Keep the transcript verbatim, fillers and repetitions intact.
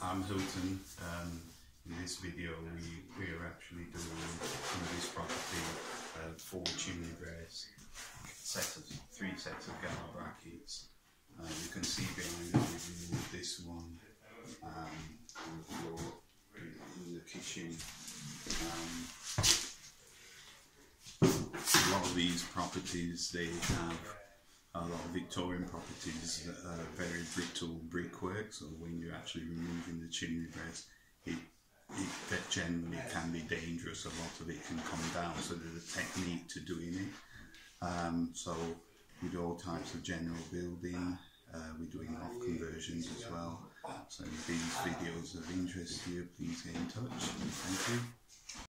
I'm Hilton. Um, in this video we, we are actually doing in this property uh, four chimney breasts, set of, three sets of gamma brackets. Uh, you can see behind us we've removed this one um, on the floor in the kitchen. Um, a lot of these properties, they have a lot of Victorian properties that are very brittle brickwork, so when you're actually removing the chimney breast, it, it that generally can be dangerous. A lot of it can come down, so there's a technique to doing it. Um, so we do all types of general building, uh, we're doing loft conversions as well. So if these videos of interest to you, please get in touch. Thank you.